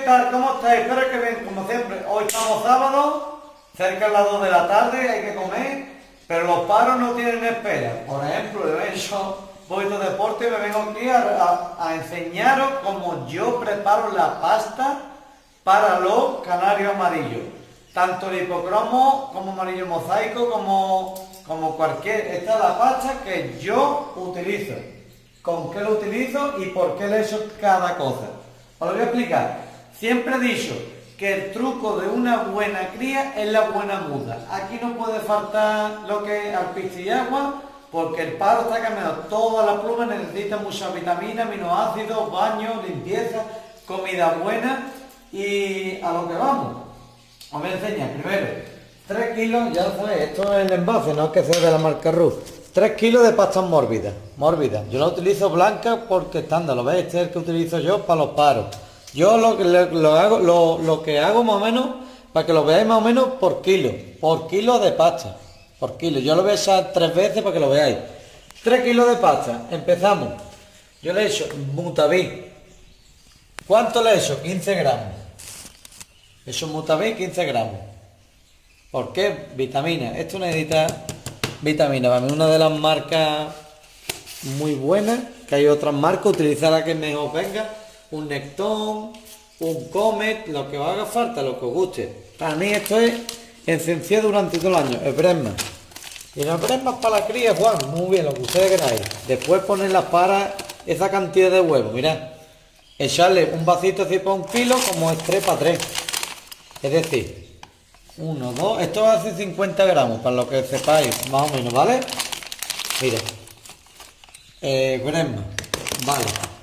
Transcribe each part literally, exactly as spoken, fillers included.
tal? ¿Cómo estáis? Espero que bien, como siempre. Hoy estamos sábado, cerca de las dos de la tarde, hay que comer, pero los paros no tienen espera. Por ejemplo, yo he hecho un poquito de deporte y me vengo aquí a, a, a enseñaros cómo yo preparo la pasta para los canarios amarillos. Tanto el hipocromo como amarillo mosaico, como, como cualquier... Esta es la pasta que yo utilizo. ¿Con qué lo utilizo y por qué le he hecho cada cosa? Os lo voy a explicar. Siempre he dicho que el truco de una buena cría es la buena muda. Aquí no puede faltar lo que es alpiste y agua, porque el paro está cambiando. Todas las plumas necesitan muchas vitaminas, aminoácidos, baños, limpieza, comida buena y a lo que vamos. Os voy a enseñar primero. tres kilos, ya sabéis, esto es el envase, no es que sea de la marca Ruf. tres kilos de pastas mórbidas, mórbidas. Yo la utilizo blanca porque estándar, lo veis, este es el que utilizo yo para los paros. Yo lo, lo, lo, hago, lo, lo que hago más o menos, para que lo veáis más o menos por kilo, por kilo de pasta, por kilo. Yo lo voy a echar tres veces para que lo veáis. tres kilos de pasta, empezamos. Yo le he hecho Mutaví. ¿Cuánto le he hecho? quince gramos. He hecho Mutaví quince gramos. ¿Por qué? Vitamina. Esto necesita vitamina. Para mí una de las marcas muy buenas, que hay otras marcas, utilizar la que mejor venga. Un Nectón, un Comet, lo que os haga falta, lo que os guste. Para mí esto es esencial durante todo el año, el Bresma. Y no Bresma para la cría, Juan, muy bien, lo que ustedes queráis. Después ponerlas para esa cantidad de huevos, mirad. Echarle un vasito así para un kilo, como es tres para tres. Es decir, uno, dos, esto hace cincuenta gramos, para lo que sepáis, más o menos, ¿vale? Mira. Eh, Bresma, vale.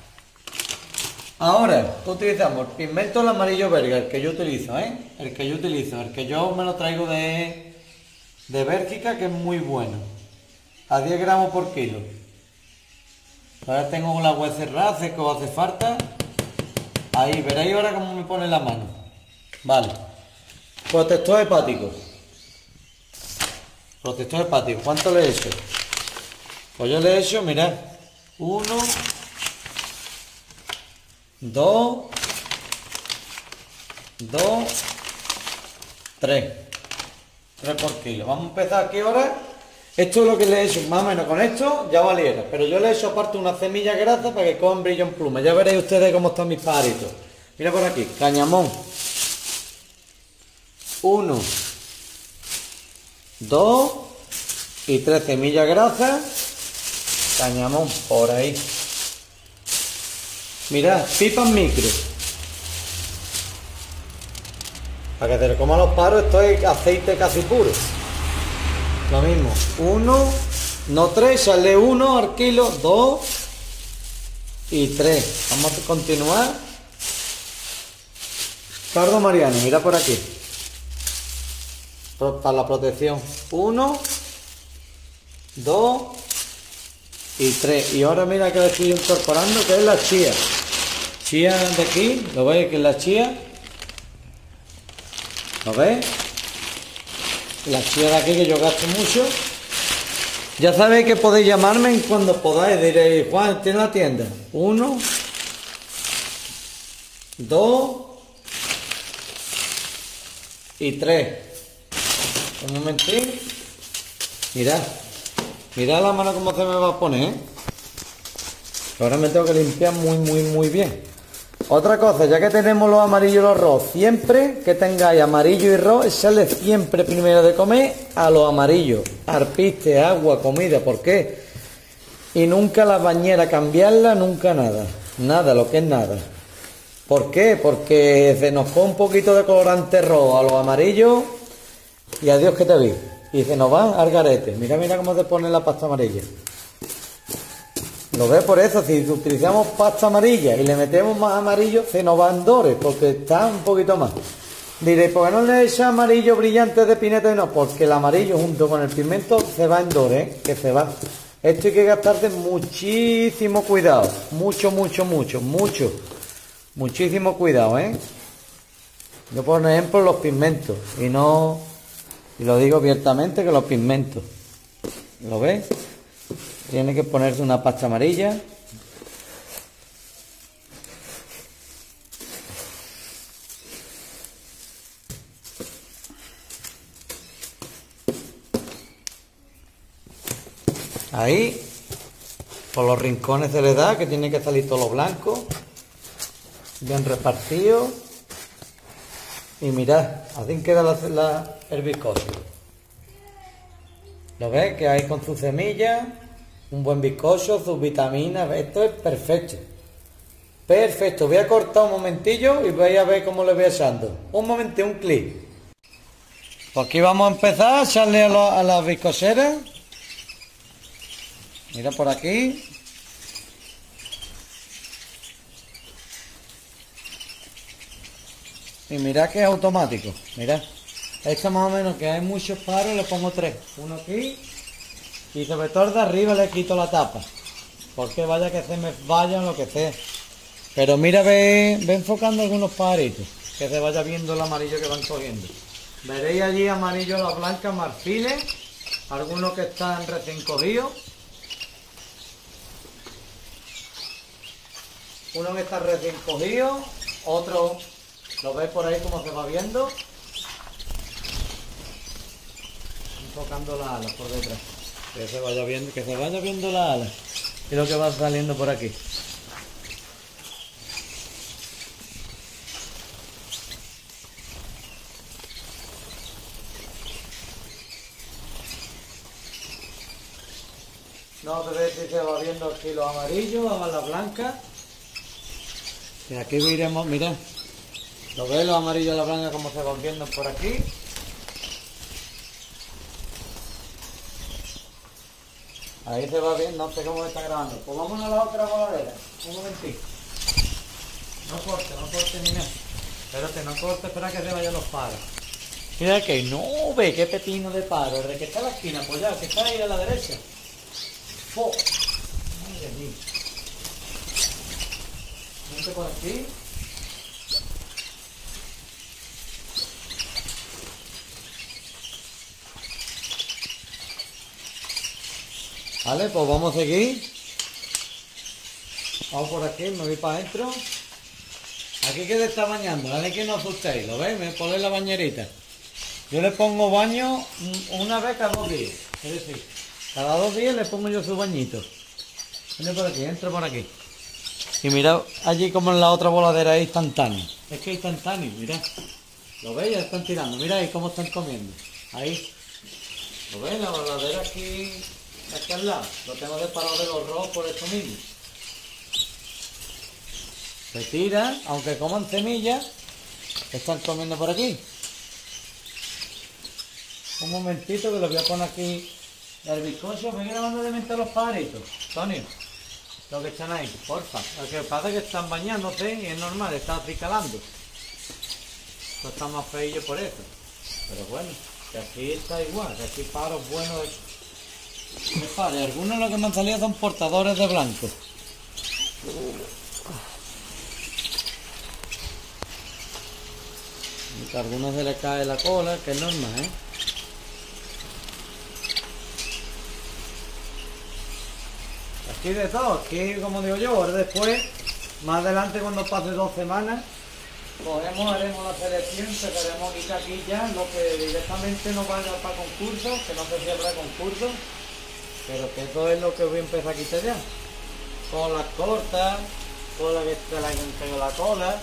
Ahora utilizamos el pigmento el amarillo belga, el que yo utilizo, ¿eh? El que yo utilizo, el que yo me lo traigo de, de Bélgica, que es muy bueno. A diez gramos por kilo. Ahora tengo la web cerrada, sé que os hace falta. Ahí, veréis ahora cómo me pone la mano. Vale. Protector hepático. Protector hepático. ¿Cuánto le he hecho? Pues yo le he hecho, mirad, uno... Dos, dos, tres, tres por kilo. Vamos a empezar aquí ahora. Esto es lo que le he hecho, más o menos con esto ya valiera. Pero yo le he hecho aparte una semilla grasa para que cojan brillo en pluma. Ya veréis ustedes cómo están mis pajaritos. Mira por aquí, cañamón. Uno, dos y tres semillas grasas. Cañamón por ahí. Mirad, pipas micro. Para que te lo coman los paros, esto es aceite casi puro. Lo mismo. Uno, no tres, echarle uno al kilo, dos y tres. Vamos a continuar. Cardo Mariano, mira por aquí. Para la protección. Uno, dos y tres. Y ahora mira que le estoy incorporando, que es la chía. Chía de aquí, ¿lo veis que es la chía? ¿Lo veis? La chía de aquí que yo gasto mucho. Ya sabéis que podéis llamarme cuando podáis. Diréis, Juan, ¿tiene la tienda? Uno, dos y tres. Un momentín. Mirad. Mirad la mano cómo se me va a poner, ¿eh? Ahora me tengo que limpiar muy, muy, muy bien. Otra cosa, ya que tenemos los amarillos y los rojos, siempre que tengáis amarillo y rojo, echarle siempre primero de comer a los amarillos. Arpiste, agua, comida, ¿por qué? Y nunca la bañera cambiarla, nunca nada. Nada, lo que es nada. ¿Por qué? Porque se nos pone un poquito de colorante rojo a los amarillos y adiós que te vi. Y se nos van al garete. Mira, mira cómo se pone la pasta amarilla. Lo ves por eso, si utilizamos pasta amarilla y le metemos más amarillo, se nos van dores, porque está un poquito más. Diré, ¿por qué no le echas amarillo brillante de pineta y no? Porque el amarillo junto con el pigmento se va en dores, ¿eh? Que se va. Esto hay que gastarse muchísimo cuidado. Mucho, mucho, mucho, mucho. Muchísimo cuidado, ¿eh? Yo por ejemplo los pigmentos, y no... Y lo digo abiertamente que los pigmentos. ¿Lo ves? Tiene que ponerse una pasta amarilla. Ahí, por los rincones se le da, que tiene que salir todo lo blanco. Bien repartido. Y mirad, así queda la, la, el bizcocho. ¿Lo ves? Que hay con sus semillas, un buen bizcocho, sus vitaminas. Esto es perfecto. Perfecto. Voy a cortar un momentillo y voy a ver cómo le voy echando. Un momentito, un clic. Pues aquí vamos a empezar a echarle a, lo, a las bizcocheras. Mira por aquí. Y mira que es automático. Mira. Esto más o menos que hay muchos paros, le pongo tres. Uno aquí. Y sobre todo de arriba le quito la tapa. Porque vaya que se me vaya lo que sea. Pero mira, ve, ve enfocando algunos paritos. Que se vaya viendo el amarillo que van cogiendo. Veréis allí amarillo, las blancas, marfiles. Algunos que están recién cogidos. Uno que está recién cogido. Otro, lo veis por ahí como se va viendo. Enfocando las alas por detrás. Que se vaya viendo, que se vaya viendo las alas. Y lo que va saliendo por aquí. No te ves si se va viendo aquí los amarillos, vamos a la blanca. Y aquí iremos, mirad. ¿Lo ves los amarillos y la blanca como se van viendo por aquí? Ahí se va viendo, no sé cómo está grabando. Pues vamos a la otra voladera. Un momentito. No corte, no corte ni nada. Espérate, no corte, espera que se vayan los paros. Mira que no ve, qué pepino de paro. El de que está en la esquina, pues ya, que está ahí a la derecha. ¡Oh! Madre mía. Vente por aquí. Vale, pues vamos a seguir. Vamos por aquí, me voy para adentro. Aquí que se está bañando, dale que no asustéis, ¿lo veis? Me ponéis la bañerita. Yo le pongo baño una vez cada dos días. Es decir, cada dos días le pongo yo su bañito. Viene por aquí, entro por aquí. Y mirad allí como en la otra voladera es instantáneo. Es que es instantáneo, mirad. ¿Lo veis? Ya están tirando. Mirad ahí cómo están comiendo. Ahí. ¿Lo veis? La voladera aquí, aquí al lado. Lo tengo separado de los rojos por esto mismo. Se tiran, aunque coman semillas, están comiendo por aquí. Un momentito que lo voy a poner aquí. El bizcocho, me grabando de mente a los pajaritos. Antonio, lo que están ahí, porfa. Lo que pasa es que están bañándose y es normal, están acicalando. Esto está más feillo por eso. Pero bueno, que aquí está igual, que aquí paros buenos de, de pares. Algunos de los que me han salido son portadores de blanco. Y a algunos se les cae la cola, que es normal, ¿eh? Aquí de todo, aquí como digo yo, ahora después, más adelante cuando pase dos semanas, cogemos, haremos la selección, sacaremos aquí ya lo que directamente no vaya para concurso, que no sé si habrá concurso, pero que eso es lo que voy a empezar a quitar ya. Colas cortas, cola que te la tengo la cola.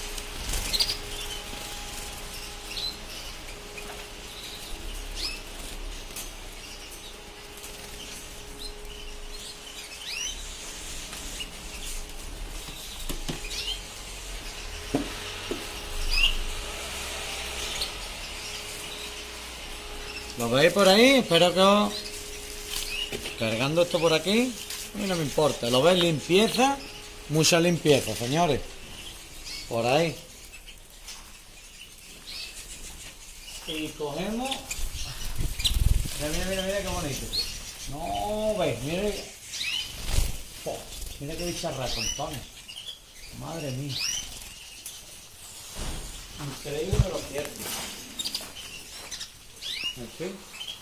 ¿Lo veis por ahí? Espero que os... Cargando esto por aquí. Y no me importa. ¿Lo veis? Limpieza. Mucha limpieza, señores. Por ahí. Y cogemos... Mira, mira, mira, mira qué bonito. No, veis, mira... Oh, mira qué bicharraco, Antonio. Madre mía. Increíble pero cierto. Aquí.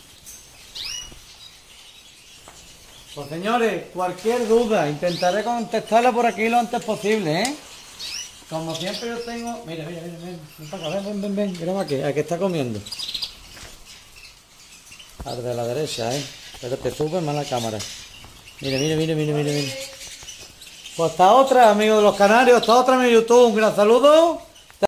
Pues señores, cualquier duda, intentaré contestarla por aquí lo antes posible, ¿eh? Como siempre yo tengo... Mira, mira, mira, mira. Ven para acá, ven, ven, ven, ven. Mira aquí, aquí está comiendo. Al de la derecha, ¿eh? Pero te sube más la cámara. Mira, mira, mira, mira, mira, mira. Pues hasta otra, amigos de los canarios, hasta otra en YouTube, un gran saludo.